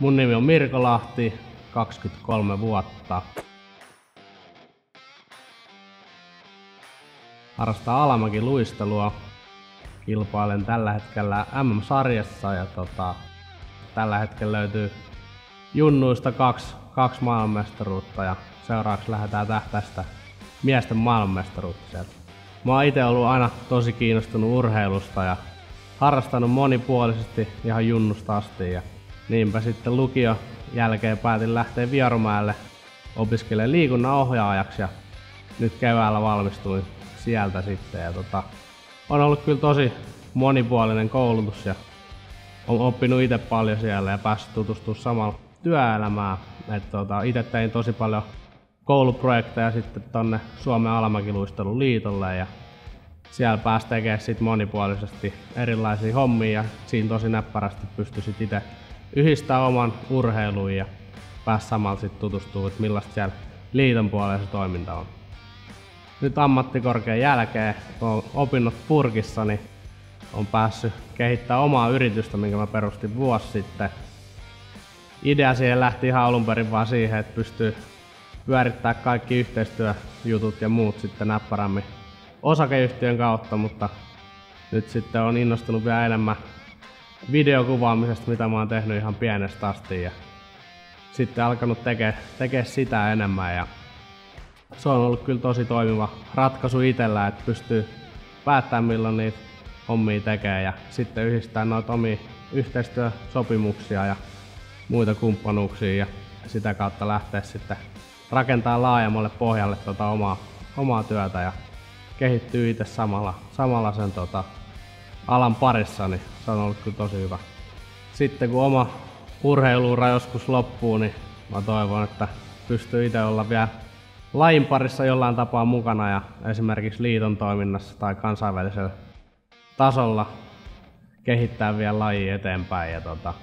Mun nimi on Mirko Lahti, 23 vuotta. Harrastan alamäkiluistelua. Kilpailen tällä hetkellä MM-sarjassa ja tällä hetkellä löytyy junnuista kaksi maailmanmestaruutta ja seuraavaksi lähdetään tähtäistä miesten maailmanmestaruutta sieltä. Mä oon ite ollut aina tosi kiinnostunut urheilusta ja harrastanut monipuolisesti ihan junnusta asti ja niinpä sitten lukion jälkeen päätin lähteä Vierumäelle opiskelemaan liikunnan ohjaajaksi ja nyt keväällä valmistuin sieltä sitten ja on ollut kyllä tosi monipuolinen koulutus ja on oppinut itse paljon siellä ja päässyt tutustumaan samalla työelämään. Itse tein tosi paljon kouluprojekteja sitten tonne Suomen alamäkiluisteluliitolle ja siellä pääsi tekemään sit monipuolisesti erilaisia hommia ja siinä tosi näppärästi pystyi sit itse yhdistämään oman urheilun ja pääsi samalla sit tutustumaan, että millaista siellä liiton puolella se toiminta on. Nyt ammattikorkean jälkeen, kun olen opinnot purkissa, niin olen päässyt kehittämään omaa yritystä, minkä mä perustin vuosi sitten. Idea siihen lähti ihan alun perin vaan siihen, että pystyy pyörittämään kaikki yhteistyöjutut ja muut sitten näppärämmin osakeyhtiön kautta, mutta nyt sitten olen innostunut vielä enemmän videokuvaamisesta, mitä mä oon tehnyt ihan pienestä asti ja sitten alkanut tekee sitä enemmän ja se on ollut kyllä tosi toimiva ratkaisu itsellä, että pystyy päättämään milloin niitä hommia tekee ja sitten yhdistää noita omia yhteistyösopimuksia ja muita kumppanuuksia ja sitä kautta lähteä sitten rakentaa laajemmalle pohjalle omaa työtä ja kehittyy itse samalla sen alan parissa, niin se on ollut kyllä tosi hyvä. Sitten kun oma urheiluura joskus loppuu, niin mä toivon, että pystyy itse olla vielä lajin parissa jollain tapaa mukana ja esimerkiksi liiton toiminnassa tai kansainvälisellä tasolla kehittää vielä lajia eteenpäin ja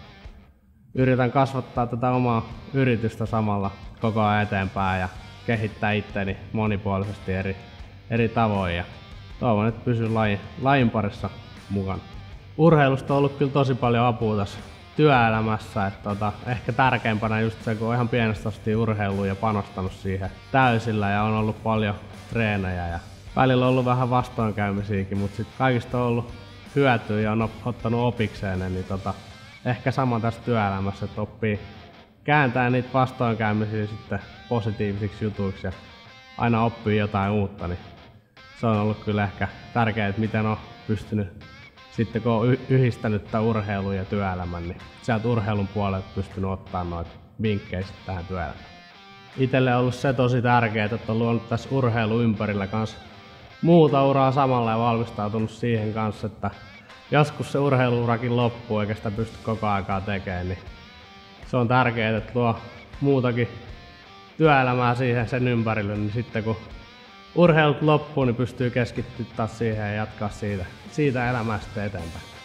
yritän kasvattaa tätä omaa yritystä samalla koko ajan eteenpäin ja kehittää itseäni monipuolisesti eri tavoin ja toivon, että pysyn lajin parissa mukana. Urheilusta on ollut kyllä tosi paljon apua tässä työelämässä, että ehkä tärkeimpänä just se, kun on ihan pienestä asti urheiluun ja panostanut siihen täysillä ja on ollut paljon treenejä ja välillä on ollut vähän vastoinkäymisiäkin, mutta sitten kaikista on ollut hyötyä ja on ottanut opikseen, niin ehkä sama tässä työelämässä, että oppii kääntää niitä vastoinkäymisiä sitten positiivisiksi jutuiksi ja aina oppii jotain uutta, niin se on ollut kyllä ehkä tärkeää, että miten on pystynyt sitten kun on yhdistänyt tämän urheilun ja työelämän, niin sieltä urheilun puolelta pystynyt ottaa noita vinkkejä tähän työelämään. Itselle on ollut se tosi tärkeää, että on luonut tässä urheilun ympärillä kanssa muuta uraa samalla ja valmistautunut siihen kanssa, että joskus se urheiluurakin loppuu eikä sitä pysty koko aikaa tekemään, niin se on tärkeää, että luo muutakin työelämää siihen sen ympärille, niin sitten kun urheilut loppuu, niin pystyy keskittymään taas siihen ja jatkaa siitä elämästä eteenpäin.